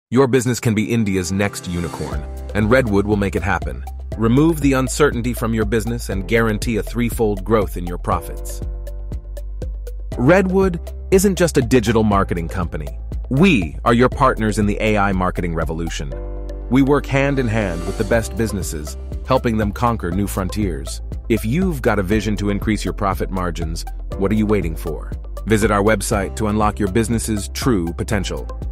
Your business can be India's next unicorn, and Redwood will make it happen. Remove the uncertainty from your business and guarantee a threefold growth in your profits. Redwood isn't just a digital marketing company. We are your partners in the AI marketing revolution. We work hand in hand with the best businesses, helping them conquer new frontiers. If you've got a vision to increase your profit margins, what are you waiting for? Visit our website to unlock your business's true potential.